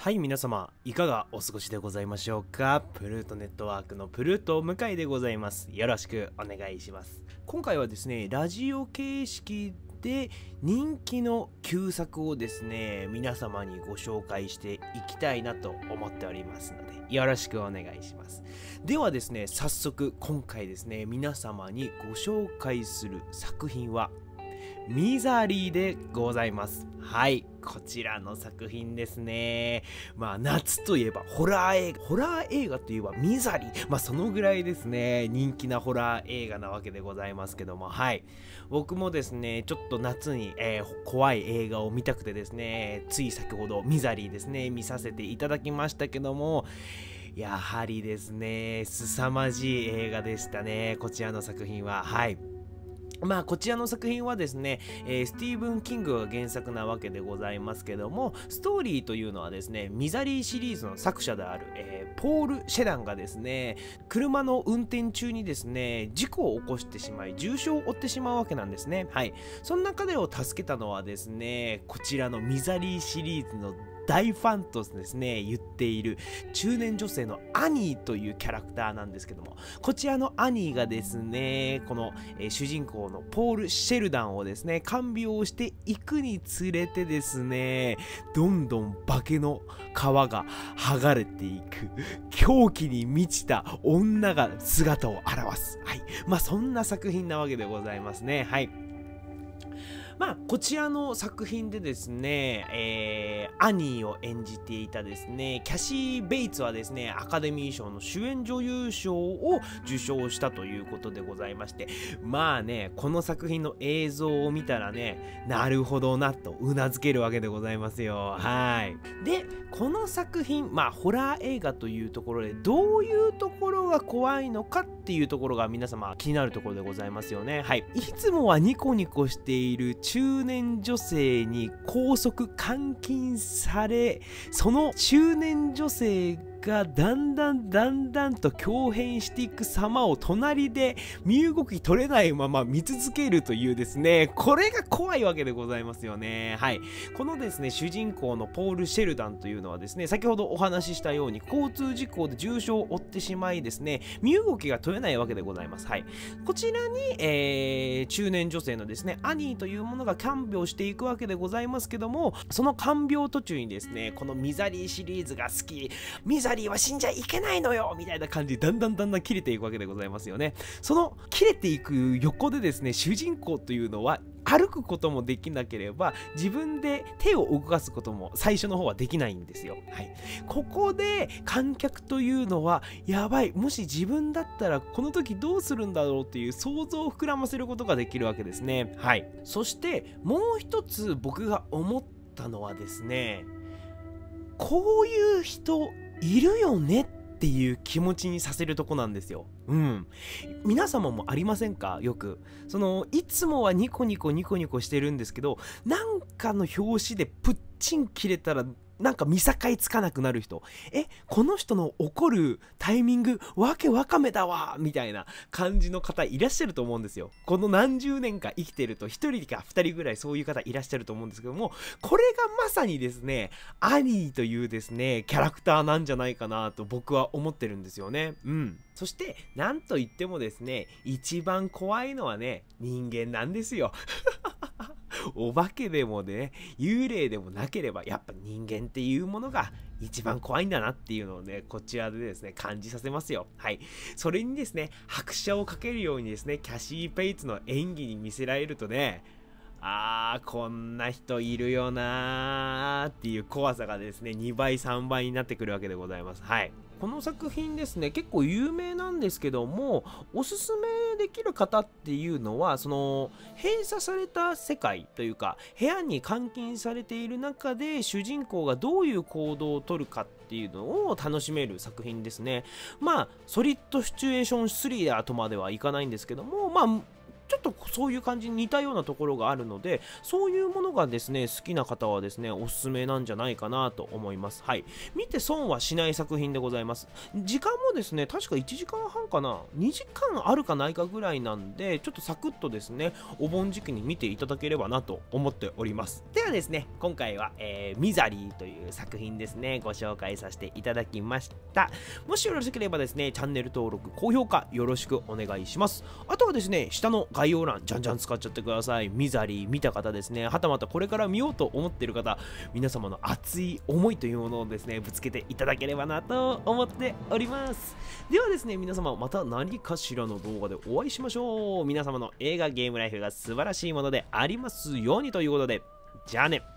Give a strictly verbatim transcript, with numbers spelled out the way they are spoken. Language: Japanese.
はい、皆様、いかがお過ごしでございましょうか。プルートネットワークのプルート向井でございます。よろしくお願いします。今回はですね、ラジオ形式で人気の旧作をですね、皆様にご紹介していきたいなと思っておりますので、よろしくお願いします。ではですね、早速今回ですね、皆様にご紹介する作品はミザリーでございます。はい、こちらの作品ですね。まあ夏といえばホラー映画、ホラー映画といえばミザリー、まあそのぐらいですね、人気なホラー映画なわけでございますけども、はい、僕もですね、ちょっと夏に、えー、怖い映画を見たくてですね、つい先ほどミザリーですね、見させていただきましたけども、やはりですね、凄まじい映画でしたね、こちらの作品は。はい、まあこちらの作品はですね、えー、スティーブン・キングが原作なわけでございますけども、ストーリーというのはですね、ミザリーシリーズの作者である、えー、ポール・シェダンがですね、車の運転中にですね、事故を起こしてしまい重傷を負ってしまうわけなんですね。はい、その中でを助けたのはですね、こちらのミザリーシリーズの大ファンとですね言っている中年女性のアニーというキャラクターなんですけども、こちらのアニーがですね、この、えー、主人公のポール・シェルダンをですね看病していくにつれてですね、どんどん化けの皮が剥がれていく狂気に満ちた女が姿を現す、はい、まあそんな作品なわけでございますね。はい、まあこちらの作品でですね、えー、アニーを演じていたですねキャシー・ベイツはですね、アカデミー賞の主演女優賞を受賞したということでございまして、まあね、この作品の映像を見たらね、なるほどなとうなずけるわけでございますよ。はい、でこの作品、まあホラー映画というところでどういうところが怖いのかっていうところが皆様気になるところでございますよね。はい、いつもはニコニコしている中年女性に拘束監禁され、その中年女性がだんだんだんだんと狂変していく様を隣で身動き取れないまま見続けるというですね、これが怖いわけでございますよね。はい、このですね主人公のポール・シェルダンというのはですね、先ほどお話ししたように交通事故で重傷を負ってしまいですね、身動きが取れないわけでございます。はい、こちらに、えー、中年女性のですねアニーというものが看病していくわけでございますけども、その看病途中にですね、このミザリーシリーズが好き、ミザリーは死んじゃいけないのよみたいな感じでだんだんだんだん切れていくわけでございますよね。その切れていく横でですね、主人公というのは歩くこともできなければ自分で手を動かすことも最初の方はできないんですよ。はい、ここで観客というのはやばい、もし自分だったらこの時どうするんだろうっていう想像を膨らませることができるわけですね。はい、そしてもう一つ僕が思ったのはですね、こういう人いるよねっていう気持ちにさせるとこなんですよ。うん、皆様もありませんか？よくそのいつもはニコニコニコニコしてるんですけど、なんかの表紙でプッチン切れたらなんか見境つかなくなる人、えこの人の怒るタイミングわけわかめだわみたいな感じの方いらっしゃると思うんですよ。この何十年か生きてるとひとりかふたりぐらいそういう方いらっしゃると思うんですけども、これがまさにですねアニーというですねキャラクターなんじゃないかなと僕は思ってるんですよね。うん、そしてなんといってもですね、一番怖いのはね人間なんですよ。お化けでもね幽霊でもなければやっぱ人間っていうものが一番怖いんだなっていうのをねこちらでですね感じさせますよ。はい、それにですね拍車をかけるようにですねキャシー・ペイツの演技に見せられるとね、あーこんな人いるよなーっていう怖さがですねにばいさんばいになってくるわけでございます。はい、この作品ですね結構有名なんですけども、おすすめできる方っていうのはその閉鎖された世界というか部屋に監禁されている中で主人公がどういう行動をとるかっていうのを楽しめる作品ですね。まあソリッドシチュエーションスリラーとまではいかないんですけども、まあちょっとそういう感じに似たようなところがあるので、そういうものがですね好きな方はですねおすすめなんじゃないかなと思います。はい、見て損はしない作品でございます。時間もですね確かいちじかんはんかな、にじかんあるかないかぐらいなんで、ちょっとサクッとですねお盆時期に見ていただければなと思っております。ではですね、今回は、えー、ミザリーという作品ですねご紹介させていただきました。もしよろしければですねチャンネル登録高評価よろしくお願いします。あとはですね下の概要欄じゃんじゃん使っちゃってください。ミザリー見た方ですね、はたまたこれから見ようと思っている方、皆様の熱い思いというものをですねぶつけていただければなと思っております。ではですね、皆様また何かしらの動画でお会いしましょう。皆様の映画ゲームライフが素晴らしいものでありますようにということで、じゃあね。